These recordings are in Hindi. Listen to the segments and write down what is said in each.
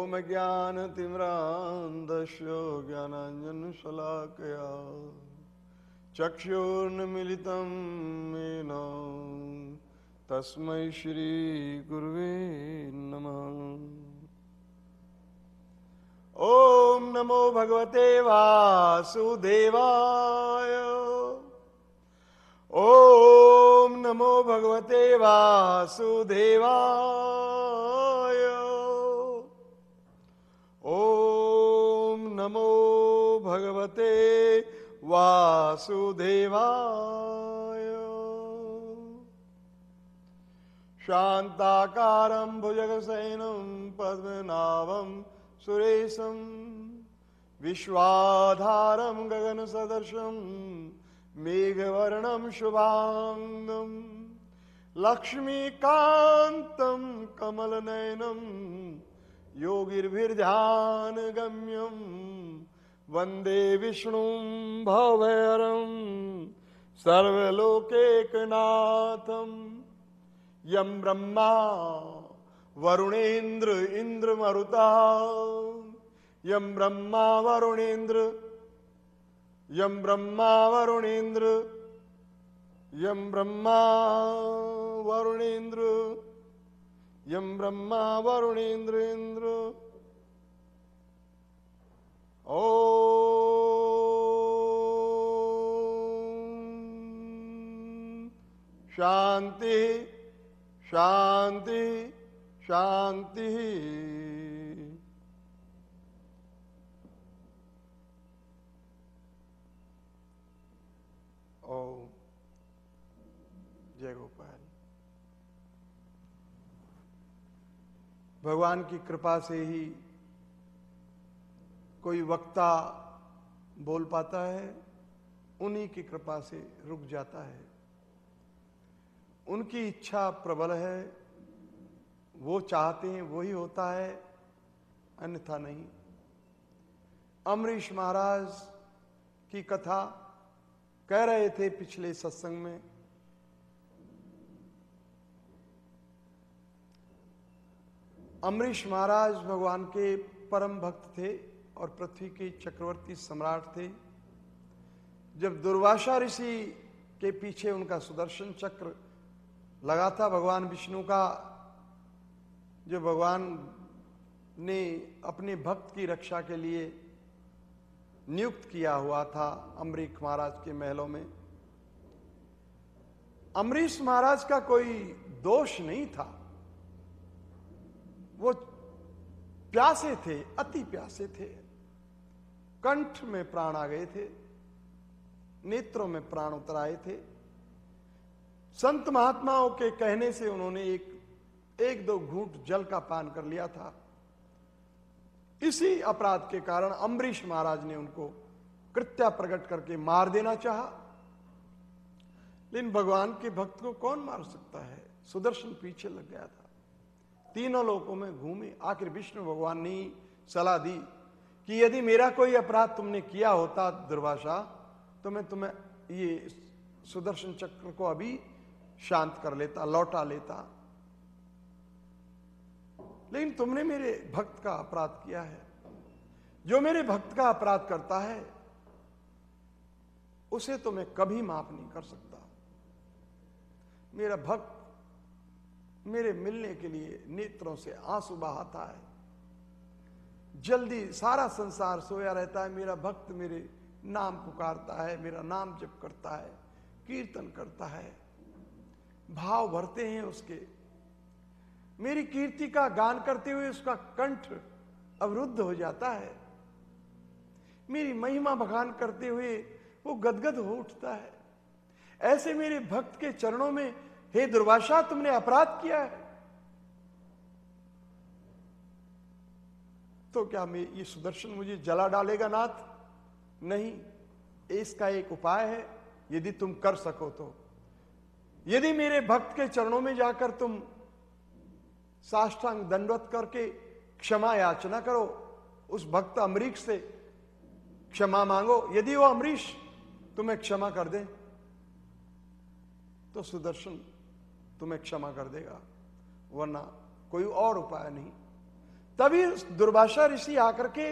ॐ ज्ञानतिमिरान्धस्य ज्ञानाञ्जनशलाकया चक्षुर्न्मीलितं येन तस्मै श्रीगुरुवे नमः। ॐ नमो भगवते वासुदेवाय। ॐ नमो भगवते वासुदेवाय। ॐ नमो भगवते वासुदेवाय। शान्ताकारं भुजगशयनं पद्मनाभं सुरेशं विश्वाधारं गगनसदृशं मेघवर्णं शुभांगं लक्ष्मीकान्तं कमलनयनं योगिर्भिर्ध्यानगम्यं वन्दे विष्णुं भवभयहरं सर्वलोकैकनाथं। यं ब्रह्मा वरुणेन्द्र इंद्रमरुता यं ब्रह्मा वरुणेन्द्र यं ब्रह्मा वरुणेन्द्र यं ब्रह्मा वरुणेन्द्र यं ब्रह्मा वरुणेन्द्र इंद्र। ॐ शांति शांति शांति। ओम जय गोपाल। भगवान की कृपा से ही कोई वक्ता बोल पाता है, उन्हीं की कृपा से रुक जाता है। उनकी इच्छा प्रबल है, वो चाहते हैं वही होता है, अन्यथा नहीं। अम्बरीश महाराज की कथा कह रहे थे पिछले सत्संग में। अम्बरीश महाराज भगवान के परम भक्त थे और पृथ्वी के चक्रवर्ती सम्राट थे। जब दुर्वासा ऋषि के पीछे उनका सुदर्शन चक्र लगा था, भगवान विष्णु का, जो भगवान ने अपने भक्त की रक्षा के लिए नियुक्त किया हुआ था अम्बरीश महाराज के महलों में। अम्बरीश महाराज का कोई दोष नहीं था, वो प्यासे थे, अति प्यासे थे। कंठ में प्राण आ गए थे, नेत्रों में प्राण उतर आए थे। संत महात्माओं के कहने से उन्होंने एक दो घूंट जल का पान कर लिया था। इसी अपराध के कारण अम्बरीश महाराज ने उनको कृत्या प्रकट करके मार देना चाहा, लेकिन भगवान के भक्त को कौन मार सकता है। सुदर्शन पीछे लग गया था, तीनों लोकों में घूमे। आखिर विष्णु भगवान ने सलाह दी कि यदि मेरा कोई अपराध तुमने किया होता दुर्वासा, तो मैं तुम्हें ये सुदर्शन चक्र को अभी शांत कर लेता, लौटा लेता, लेकिन तुमने मेरे भक्त का अपराध किया है। जो मेरे भक्त का अपराध करता है उसे तो मैं कभी माफ नहीं कर सकता। मेरा भक्त मेरे मिलने के लिए नेत्रों से आंसू बहाता है, जल्दी सारा संसार सोया रहता है, मेरा भक्त मेरे नाम पुकारता है, मेरा नाम जप करता है, कीर्तन करता है, भाव भरते हैं उसके। मेरी कीर्ति का गान करते हुए उसका कंठ अवरुद्ध हो जाता है, मेरी महिमा बखान करते हुए वो गदगद हो उठता है। ऐसे मेरे भक्त के चरणों में, हे दुर्वासा, तुमने अपराध किया है, तो क्या मैं ये सुदर्शन मुझे जला डालेगा नाथ? नहीं, इसका एक उपाय है, यदि तुम कर सको तो। यदि मेरे भक्त के चरणों में जाकर तुम साष्टांग दंडवत करके क्षमा याचना करो, उस भक्त अम्बरीश से क्षमा मांगो, यदि वो अम्बरीश तुम्हें क्षमा कर दे तो सुदर्शन तुम्हें क्षमा कर देगा, वरना कोई और उपाय नहीं। तभी दुर्वासा ऋषि आकर के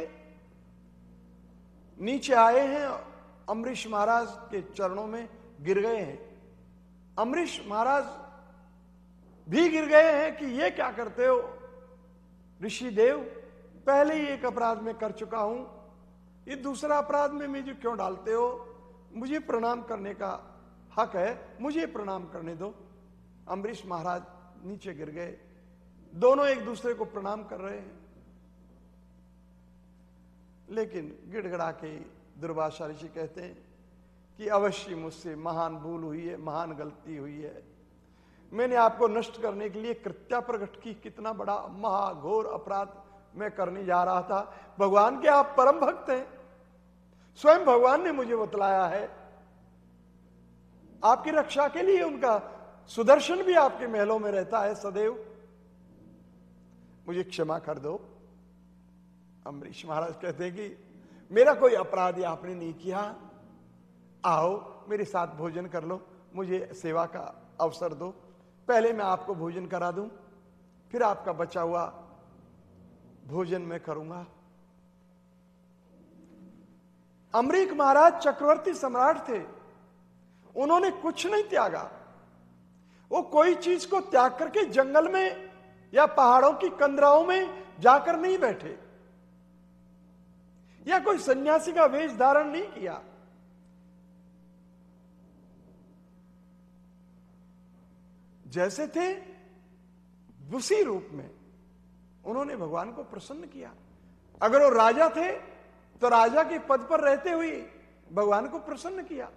नीचे आए हैं, अम्बरीश महाराज के चरणों में गिर गए हैं। अम्बरीश महाराज भी गिर गए हैं कि ये क्या करते हो ऋषि देव, पहले ही एक अपराध में कर चुका हूं, ये दूसरा अपराध में मुझे क्यों डालते हो, मुझे प्रणाम करने का हक है, मुझे प्रणाम करने दो। अम्बरीश महाराज नीचे गिर गए, दोनों एक दूसरे को प्रणाम कर रहे हैं, लेकिन गिड़गिड़ा के दुर्वासा ऋषि कहते हैं कि अवश्य मुझसे महान भूल हुई है, महान गलती हुई है, मैंने आपको नष्ट करने के लिए कृत्या प्रकट की, कितना बड़ा महाघोर अपराध मैं करने जा रहा था। भगवान के आप परम भक्त हैं, स्वयं भगवान ने मुझे बतलाया है, आपकी रक्षा के लिए उनका सुदर्शन भी आपके महलों में रहता है सदैव, मुझे क्षमा कर दो। अम्बरीश महाराज कहते हैं कि मेरा कोई अपराध आपने नहीं किया, आओ मेरे साथ भोजन कर लो, मुझे सेवा का अवसर दो, पहले मैं आपको भोजन करा दूं, फिर आपका बचा हुआ भोजन मैं करूंगा। अम्बरीश महाराज चक्रवर्ती सम्राट थे, उन्होंने कुछ नहीं त्यागा, वो कोई चीज को त्याग करके जंगल में या पहाड़ों की कंदराओं में जाकर नहीं बैठे, या कोई सन्यासी का वेश धारण नहीं किया। जैसे थे उसी रूप में उन्होंने भगवान को प्रसन्न किया। अगर वो राजा थे तो राजा के पद पर रहते हुए भगवान को प्रसन्न किया।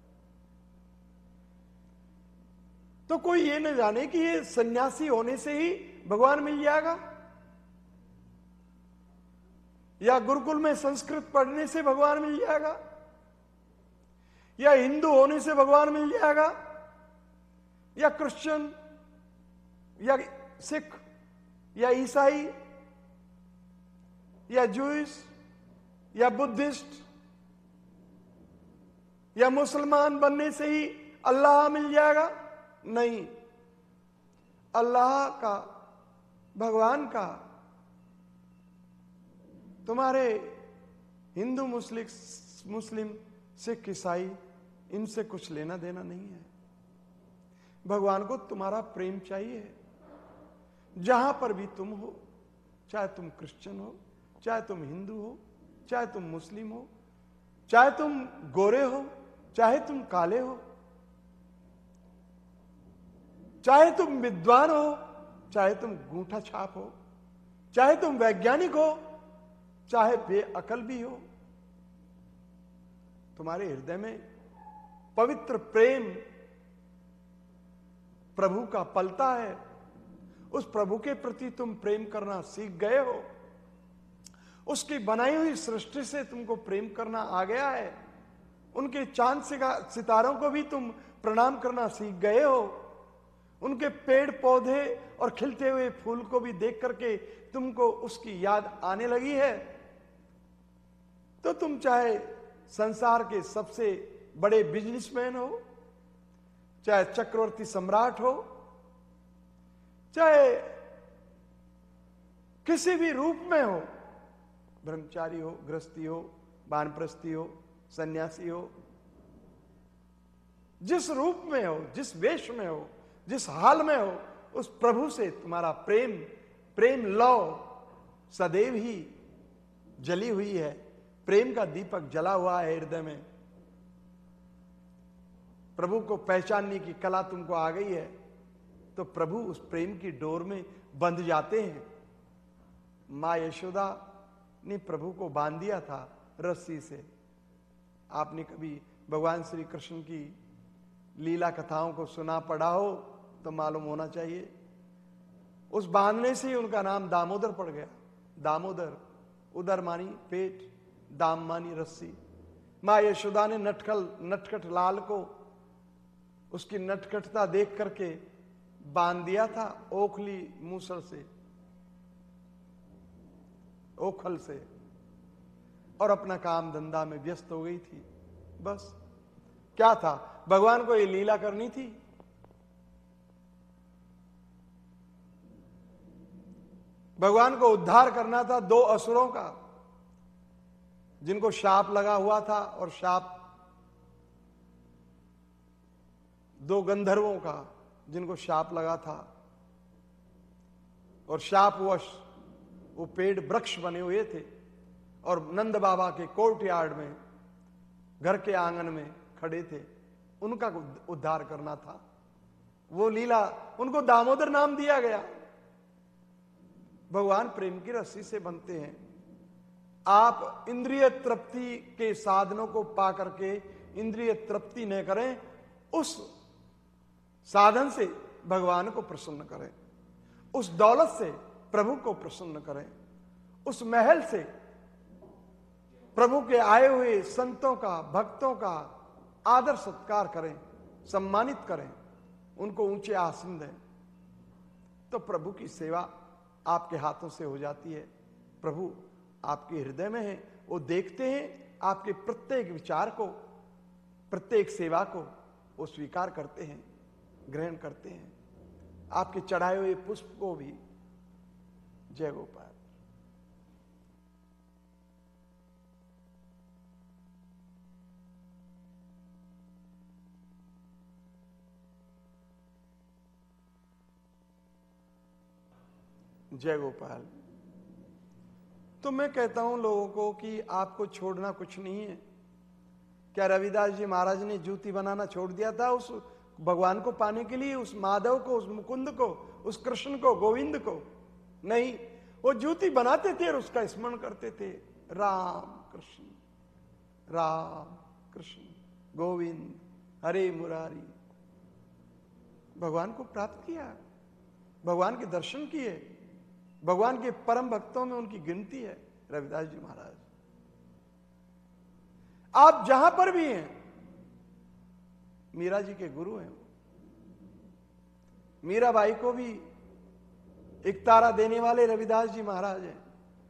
तो कोई ये न जाने कि ये सन्यासी होने से ही भगवान मिल जाएगा, या गुरुकुल में संस्कृत पढ़ने से भगवान मिल जाएगा, या हिंदू होने से भगवान मिल जाएगा, या क्रिश्चियन या सिख या ईसाई या जूइश या बुद्धिस्ट या मुसलमान बनने से ही अल्लाह मिल जाएगा। नहीं, अल्लाह का, भगवान का तुम्हारे हिंदू मुस्लिम सिख ईसाई इनसे कुछ लेना देना नहीं है। भगवान को तुम्हारा प्रेम चाहिए, जहां पर भी तुम हो, चाहे तुम क्रिश्चियन हो, चाहे तुम हिंदू हो, चाहे तुम मुस्लिम हो, चाहे तुम गोरे हो, चाहे तुम काले हो, चाहे तुम विद्वान हो, चाहे तुम गूंठा छाप हो, चाहे तुम वैज्ञानिक हो, चाहे बेअकल भी हो, तुम्हारे हृदय में पवित्र प्रेम प्रभु का पलता है। उस प्रभु के प्रति तुम प्रेम करना सीख गए हो, उसकी बनाई हुई सृष्टि से तुमको प्रेम करना आ गया है, उनके चांद सितारों को भी तुम प्रणाम करना सीख गए हो, उनके पेड़ पौधे और खिलते हुए फूल को भी देख करके तुमको उसकी याद आने लगी है। तो तुम चाहे संसार के सबसे बड़े बिजनेसमैन हो, चाहे चक्रवर्ती सम्राट हो, चाहे किसी भी रूप में हो, ब्रह्मचारी हो, गृहस्थी हो, वानप्रस्थी हो, सन्यासी हो, जिस रूप में हो, जिस वेश में हो, जिस हाल में हो, उस प्रभु से तुम्हारा प्रेम लौ सदैव ही जली हुई है। प्रेम का दीपक जला हुआ है हृदय में, प्रभु को पहचानने की कला तुमको आ गई है, तो प्रभु उस प्रेम की डोर में बंध जाते हैं। मां यशोदा ने प्रभु को बांध दिया था रस्सी से। आपने कभी भगवान श्री कृष्ण की लीला कथाओं को सुना पढ़ा हो तो मालूम होना चाहिए, उस बांधने से ही उनका नाम दामोदर पड़ गया। दामोदर, उदर मानी पेट, दाम मानी रस्सी। मां यशोदा ने नटखट लाल को उसकी नटखटता देख करके बांध दिया था ओखली मूसल से, ओखल से, और अपना काम धंधा में व्यस्त हो गई थी। बस क्या था, भगवान को ये लीला करनी थी। भगवान को उद्धार करना था दो असुरों का, जिनको शाप लगा हुआ था, और शाप दो गंधर्वों का जिनको शाप लगा था, और शापवश वो पेड़ वृक्ष बने हुए थे और नंद बाबा के कोर्टयार्ड में, घर के आंगन में खड़े थे। उनका उद्धार करना था। वो लीला, उनको दामोदर नाम दिया गया। भगवान प्रेम की रस्सी से बनते हैं। आप इंद्रिय तृप्ति के साधनों को पा करके इंद्रिय तृप्ति न करें, उस साधन से भगवान को प्रसन्न करें, उस दौलत से प्रभु को प्रसन्न करें, उस महल से प्रभु के आए हुए संतों का, भक्तों का आदर सत्कार करें, सम्मानित करें, उनको ऊंचे आसन दें, तो प्रभु की सेवा आपके हाथों से हो जाती है। प्रभु आपके हृदय में है, वो देखते हैं आपके प्रत्येक विचार को, प्रत्येक सेवा को वो स्वीकार करते हैं, ग्रहण करते हैं, आपके चढ़ाए हुए पुष्प को भी। जय गोपाल। जय गोपाल। तो मैं कहता हूं लोगों को कि आपको छोड़ना कुछ नहीं है। क्या रविदास जी महाराज ने जूती बनाना छोड़ दिया था उस भगवान को पाने के लिए, उस माधव को, उस मुकुंद को, उस कृष्ण को, गोविंद को? नहीं, वो जूती बनाते थे और उसका स्मरण करते थे। राम कृष्ण, राम कृष्ण, गोविंद, हरे मुरारी। भगवान को प्राप्त किया, भगवान के दर्शन किए, भगवान के परम भक्तों में उनकी गिनती है रविदास जी महाराज। आप जहां पर भी हैं, मीरा जी के गुरु हैं। मीराबाई को भी एक तारा देने वाले रविदास जी महाराज हैं।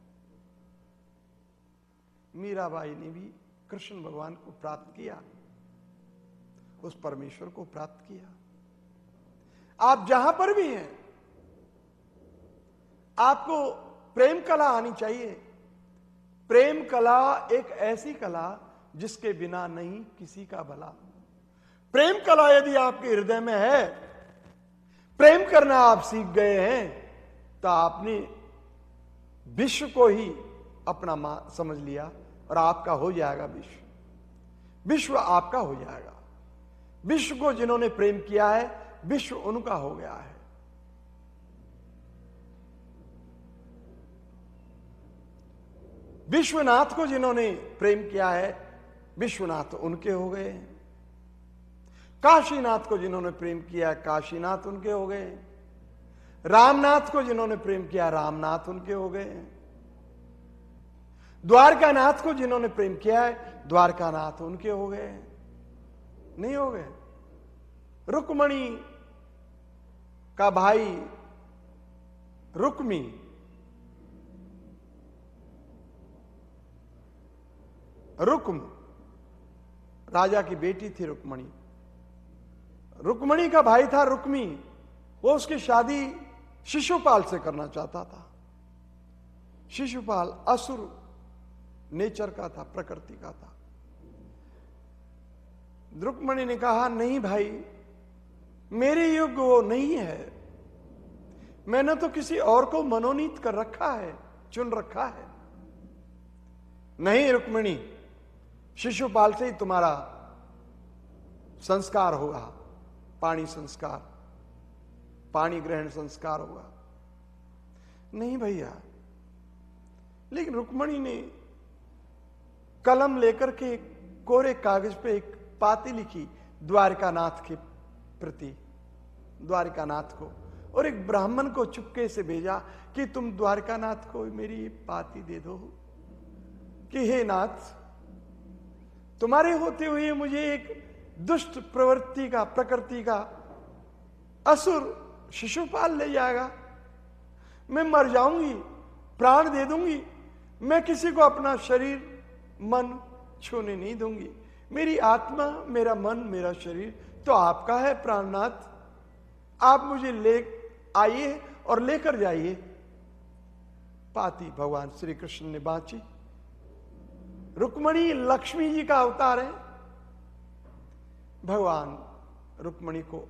मीराबाई ने भी कृष्ण भगवान को प्राप्त किया, उस परमेश्वर को प्राप्त किया। आप जहां पर भी हैं, आपको प्रेम कला आनी चाहिए। प्रेम कला एक ऐसी कला जिसके बिना नहीं किसी का भला। प्रेम कला यदि आपके हृदय में है, प्रेम करना आप सीख गए हैं, तो आपने विश्व को ही अपना समझ लिया और आपका हो जाएगा विश्व। विश्व आपका हो जाएगा। विश्व को जिन्होंने प्रेम किया है, विश्व उनका हो गया है। विश्वनाथ को जिन्होंने प्रेम किया है, विश्वनाथ उनके हो गए। काशीनाथ को जिन्होंने प्रेम किया है, काशीनाथ उनके हो गए। रामनाथ को जिन्होंने प्रेम किया, रामनाथ उनके हो गए। द्वारकानाथ को जिन्होंने प्रेम किया है, द्वारकानाथ उनके हो गए। नहीं हो गए? रुक्मणी का भाई रुक्मी, रुक्म राजा की बेटी थी रुक्मणी। रुक्मणी का भाई था रुक्मी, वो उसकी शादी शिशुपाल से करना चाहता था। शिशुपाल असुर नेचर का था, प्रकृति का था। रुक्मणी ने कहा, नहीं भाई, मेरे योग्य वो नहीं है। मैंने तो किसी और को मनोनीत कर रखा है, चुन रखा है। नहीं रुक्मिणी, शिशुपाल से ही तुम्हारा संस्कार होगा, पाणी संस्कार, पाणी ग्रहण संस्कार होगा। नहीं भैया। लेकिन रुक्मिणी ने कलम लेकर के कोरे कागज पे एक पाती लिखी द्वारकानाथ के प्रति, द्वारकानाथ को, और एक ब्राह्मण को चुपके से भेजा कि तुम द्वारकानाथ को मेरी पाती दे दो कि हे नाथ, तुम्हारे होते हुए मुझे एक दुष्ट प्रवृत्ति का, प्रकृति का असुर शिशुपाल ले जाएगा। मैं मर जाऊंगी, प्राण दे दूंगी, मैं किसी को अपना शरीर मन छूने नहीं दूंगी। मेरी आत्मा, मेरा मन, मेरा शरीर तो आपका है प्राणनाथ। आप मुझे ले आइए और लेकर जाइए। पाती भगवान श्री कृष्ण ने बांची। रुक्मणी लक्ष्मी जी का अवतार है। भगवान रुक्मणी को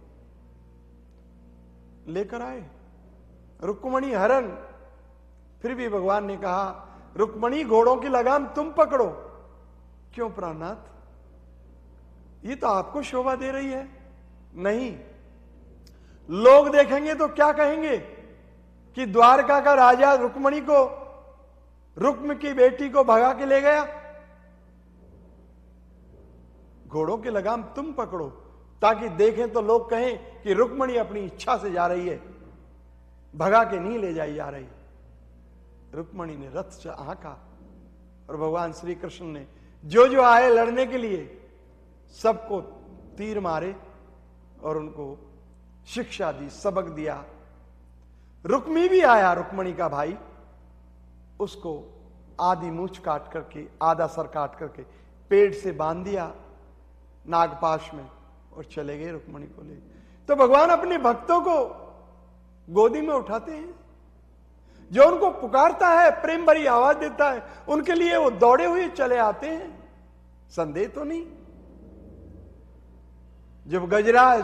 लेकर आए, रुक्मणी हरण। फिर भी भगवान ने कहा, रुक्मणी घोड़ों की लगाम तुम पकड़ो। क्यों प्राणनाथ, ये तो आपको शोभा दे रही है। नहीं, लोग देखेंगे तो क्या कहेंगे कि द्वारका का राजा रुक्मणी को, रुक्म की बेटी को भगा के ले गया। घोड़ों की लगाम तुम पकड़ो, ताकि देखें तो लोग कहें कि रुक्मणी अपनी इच्छा से जा रही है, भगा के नहीं ले जाई जा रही। रुक्मणी ने रथ से आंका और भगवान श्री कृष्ण ने जो जो आए लड़ने के लिए सबको तीर मारे और उनको शिक्षा दी, सबक दिया। रुक्मी भी आया, रुक्मणी का भाई, उसको आधी मूंछ काट करके, आधा सर काट करके पेड़ से बांध दिया नागपाश में और चले गए रुक्मणी को ले। तो भगवान अपने भक्तों को गोदी में उठाते हैं, जो उनको पुकारता है, प्रेम भरी आवाज देता है, उनके लिए वो दौड़े हुए चले आते हैं। संदेह तो नहीं। जब गजराज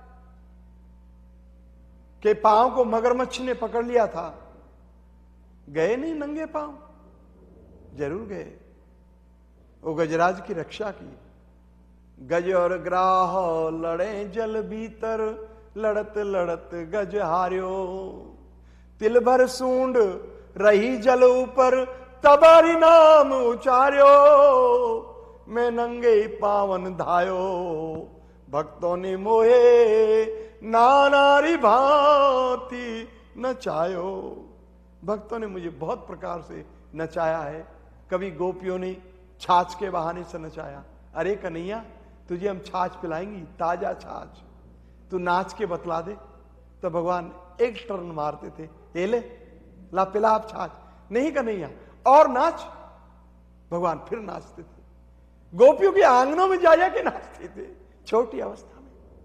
के पांव को मगरमच्छ ने पकड़ लिया था, गए नहीं नंगे पांव, जरूर गए। वो गजराज की रक्षा की। गज और ग्राह लड़े जल भीतर, लड़त लड़त गज हार्यो। तिल भर सूंड रही जल ऊपर, तबारी नाम उचार्यो। मैं नंगे पावन धायो, भक्तों ने मोहे नानारी भांति नचायो। भक्तों ने मुझे बहुत प्रकार से नचाया है। कभी गोपियों ने छाछ के बहाने से नचाया, अरे कन्हैया तुझे हम छाछ पिलाएंगी, ताजा छाछ, तू नाच के बतला दे। तो भगवान एक टर्न मारते थे, ये ले ला पिला आप छाछ। नहीं कन्हैया और नाच। भगवान फिर नाचते थे, गोपियों के आंगनों में जा जाके नाचते थे छोटी अवस्था में।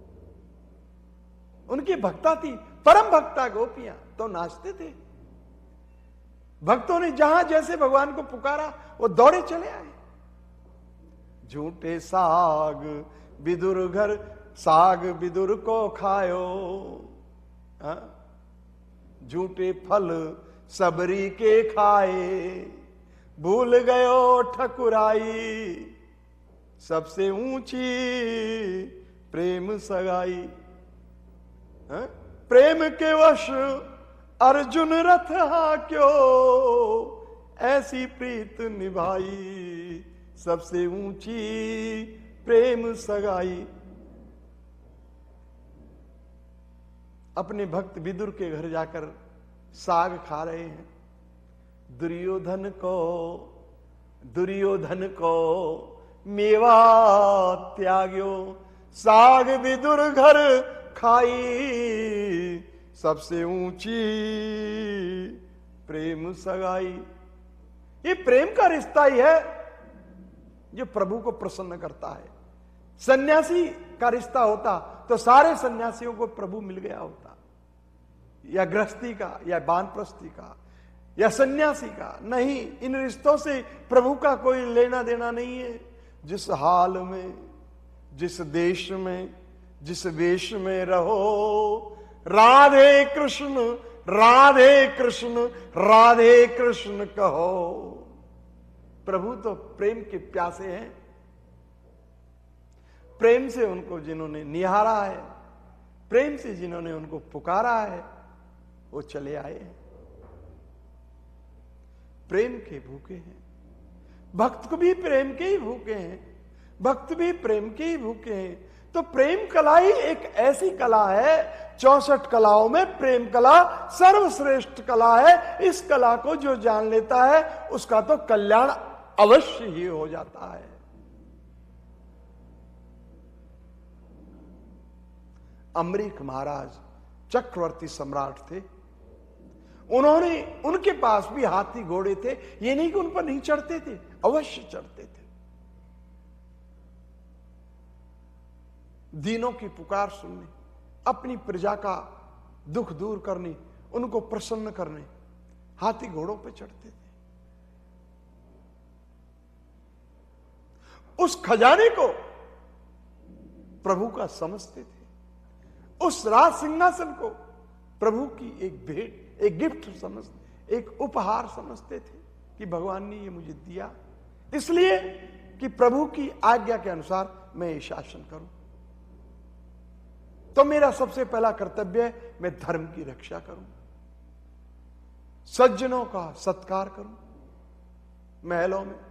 उनकी भक्ता थी, परम भक्ता गोपियां, तो नाचते थे। भक्तों ने जहां जैसे भगवान को पुकारा वो दौड़े चले आए। झूठे साग विदुर घर, साग विदुर को खायो। झूठे फल सबरी के खाए, भूल गयो ठकुराई। सबसे ऊंची प्रेम सगाई। प्रेम के वश अर्जुन रथ हाक्यो, ऐसी प्रीत निभाई। सबसे ऊंची प्रेम सगाई। अपने भक्त विदुर के घर जाकर साग खा रहे हैं। दुर्योधन को मेवा त्याग्यो, साग विदुर घर खाई। सबसे ऊंची प्रेम सगाई। ये प्रेम का रिश्ता ही है जो प्रभु को प्रसन्न करता है। सन्यासी का रिश्ता होता तो सारे सन्यासियों को प्रभु मिल गया होता, या गृहस्थी का, या वानप्रस्थी का, या सन्यासी का। नहीं, इन रिश्तों से प्रभु का कोई लेना देना नहीं है। जिस हाल में, जिस देश में, जिस वेश में रहो, राधे कृष्ण राधे कृष्ण राधे कृष्ण कहो। प्रभु तो प्रेम के प्यासे हैं। प्रेम से उनको जिन्होंने निहारा है, प्रेम से जिन्होंने उनको पुकारा है, वो चले आए हैं। प्रेम के भूखे हैं। भक्त को भी प्रेम के ही भूखे हैं, भक्त भी प्रेम के ही भूखे हैं। तो प्रेम कला ही एक ऐसी कला है, 64 कलाओं में प्रेम कला सर्वश्रेष्ठ कला है। इस कला को जो जान लेता है उसका तो कल्याण अवश्य ही हो जाता है। अम्बरीक महाराज चक्रवर्ती सम्राट थे। उनके पास भी हाथी घोड़े थे। ये नहीं कि उन पर नहीं चढ़ते थे, अवश्य चढ़ते थे। दीनों की पुकार सुनने, अपनी प्रजा का दुख दूर करने, उनको प्रसन्न करने हाथी घोड़ों पे चढ़ते थे। उस खजाने को प्रभु का समझते थे, उस राज सिंहासन को प्रभु की एक भेंट, एक गिफ्ट समझते, एक उपहार समझते थे कि भगवान ने ये मुझे दिया इसलिए कि प्रभु की आज्ञा के अनुसार मैं ये शासन करूं। तो मेरा सबसे पहला कर्तव्य है मैं धर्म की रक्षा करूं, सज्जनों का सत्कार करूं महलों में,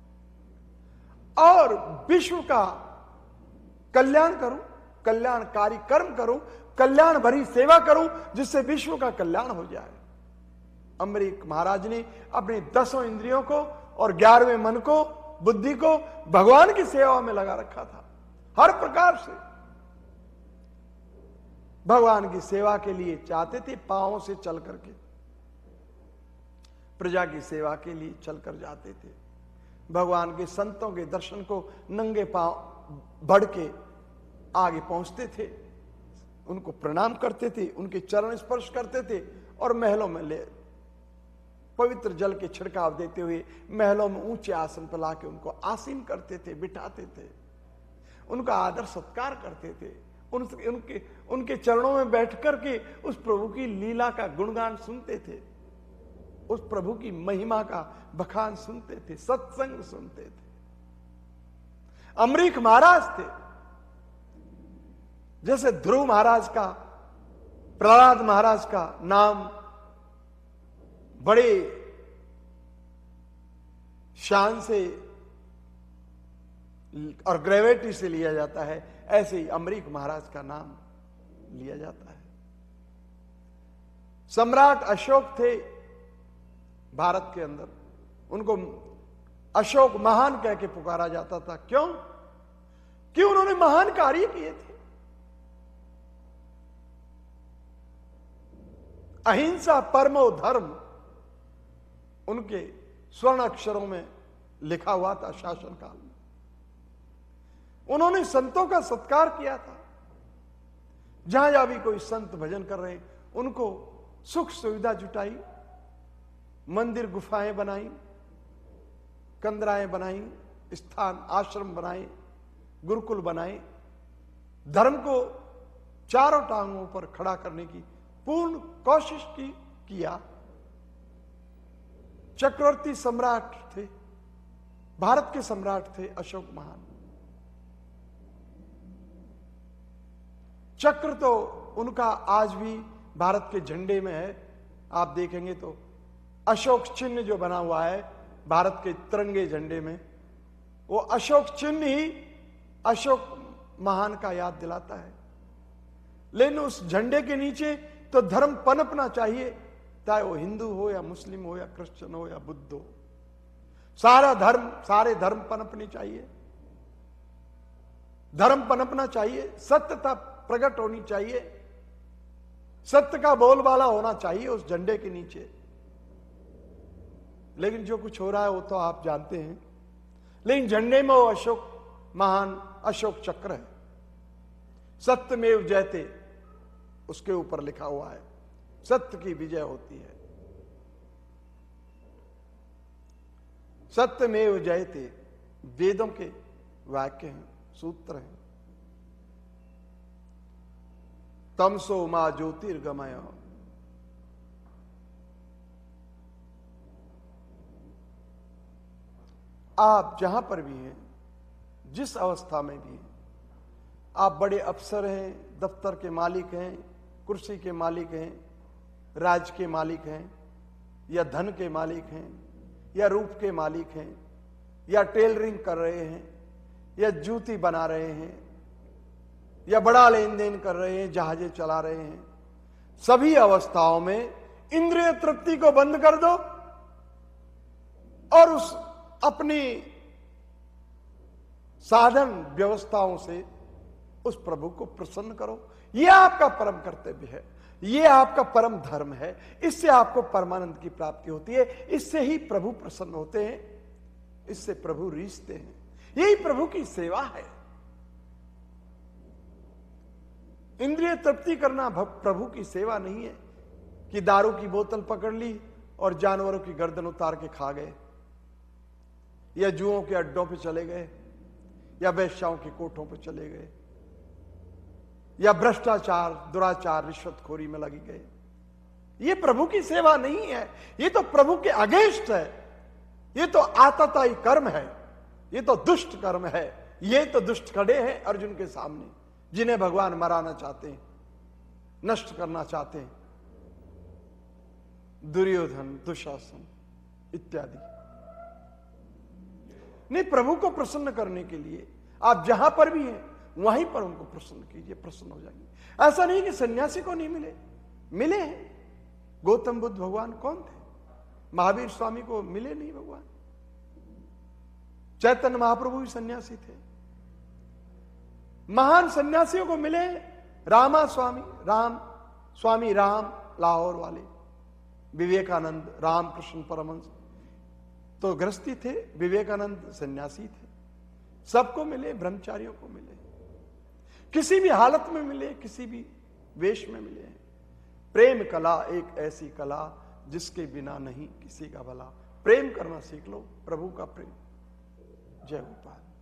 और विश्व का कल्याण करूं, कल्याणकारी कर्म करूं, कल्याण भरी सेवा करूं जिससे विश्व का कल्याण हो जाए। अम्बरीक महाराज ने अपने 10 इंद्रियों को और 11वें मन को, बुद्धि को भगवान की सेवा में लगा रखा था। हर प्रकार से भगवान की सेवा के लिए चाहते थे, पांवों से चल करके प्रजा की सेवा के लिए चलकर जाते थे। भगवान के संतों के दर्शन को नंगे पांव बढ़ के आगे पहुंचते थे, उनको प्रणाम करते थे, उनके चरण स्पर्श करते थे और महलों में ले पवित्र जल के छिड़काव देते हुए महलों में ऊंचे आसन पर लाके उनको आसीन करते थे, बिठाते थे, उनका आदर सत्कार करते थे, उनके चरणों में बैठ करके उस प्रभु की लीला का गुणगान सुनते थे, उस प्रभु की महिमा का बखान सुनते थे, सत्संग सुनते थे। अम्बरीक महाराज थे, जैसे ध्रुव महाराज का, प्रहलाद महाराज का नाम बड़े शान से और ग्रेविटी से लिया जाता है, ऐसे ही अम्बरीक महाराज का नाम लिया जाता है। सम्राट अशोक थे भारत के अंदर, उनको अशोक महान कह के पुकारा जाता था। क्यों? कि उन्होंने महान कार्य किए थे। अहिंसा परमो धर्म उनके स्वर्ण अक्षरों में लिखा हुआ था शासन काल में। उन्होंने संतों का सत्कार किया था। जहां जहां भी कोई संत भजन कर रहे उनको सुख सुविधा जुटाई, मंदिर गुफाएं बनाई, कंदराएं बनाई, स्थान आश्रम बनाए, गुरुकुल बनाए, धर्म को चारों टांगों पर खड़ा करने की पूर्ण कोशिश किया। चक्रवर्ती सम्राट थे, भारत के सम्राट थे अशोक महान। चक्र तो उनका आज भी भारत के झंडे में है। आप देखेंगे तो अशोक चिन्ह जो बना हुआ है भारत के तिरंगे झंडे में, वो अशोक चिन्ह ही अशोक महान का याद दिलाता है। लेकिन उस झंडे के नीचे तो धर्म पनपना चाहिए, चाहे वो हिंदू हो या मुस्लिम हो या क्रिश्चियन हो या बुद्ध हो। सारे धर्म पनपने चाहिए, धर्म पनपना चाहिए, सत्यता प्रकट होनी चाहिए, सत्य का बोलबाला होना चाहिए उस झंडे के नीचे। लेकिन जो कुछ हो रहा है वो तो आप जानते हैं। लेकिन झंडे में वो अशोक महान अशोक चक्र है, सत्यमेव जयते उसके ऊपर लिखा हुआ है, सत्य की विजय होती है। सत्यमेव जयते वेदों के वाक्य हैं, सूत्र हैं। तमसो मा ज्योतिर्गमय, आप जहां पर भी हैं, जिस अवस्था में भी हैं, आप बड़े अफसर हैं, दफ्तर के मालिक हैं, कुर्सी के मालिक हैं, राज के मालिक हैं, या धन के मालिक हैं, या रूप के मालिक हैं, या टेलरिंग कर रहे हैं, या जूती बना रहे हैं, या बड़ा लेन देन कर रहे हैं, जहाजें चला रहे हैं, सभी अवस्थाओं में इंद्रिय तृप्ति को बंद कर दो और उस अपनी साधन व्यवस्थाओं से उस प्रभु को प्रसन्न करो। यह आपका परम कर्तव्य है, यह आपका परम धर्म है। इससे आपको परमानंद की प्राप्ति होती है, इससे ही प्रभु प्रसन्न होते हैं, इससे प्रभु रीझते हैं। यही प्रभु की सेवा है। इंद्रिय तृप्ति करना प्रभु की सेवा नहीं है कि दारू की बोतल पकड़ ली और जानवरों की गर्दन उतार के खा गए, या जुओं के अड्डों पे चले गए, या वेश्याओं के कोठों पे चले गए, या भ्रष्टाचार, दुराचार, रिश्वतखोरी में लगी गए। ये प्रभु की सेवा नहीं है, ये तो प्रभु के अगेंस्ट है, ये तो आतताई कर्म है, ये तो दुष्ट कर्म है। ये तो दुष्ट खड़े हैं अर्जुन के सामने, जिन्हें भगवान मराना चाहते हैं, नष्ट करना चाहते हैं, दुर्योधन, दुशासन इत्यादि। नहीं, प्रभु को प्रसन्न करने के लिए आप जहां पर भी हैं वहीं पर उनको प्रसन्न कीजिए, प्रसन्न हो जाएंगे। ऐसा नहीं कि सन्यासी को नहीं मिले, मिले हैं। गौतम बुद्ध भगवान कौन थे? महावीर स्वामी को मिले नहीं भगवान। चैतन्य महाप्रभु भी सन्यासी थे। महान सन्यासियों को मिले। रामा स्वामी, स्वामी राम लाहौर वाले, विवेकानंद, रामकृष्ण परमहंस तो गृहस्थी थे, विवेकानंद सन्यासी थे। सबको मिले, ब्रह्मचारियों को मिले, किसी भी हालत में मिले, किसी भी वेश में मिले। प्रेम कला एक ऐसी कला जिसके बिना नहीं किसी का भला। प्रेम करना सीख लो, प्रभु का प्रेम। जय गोपाल।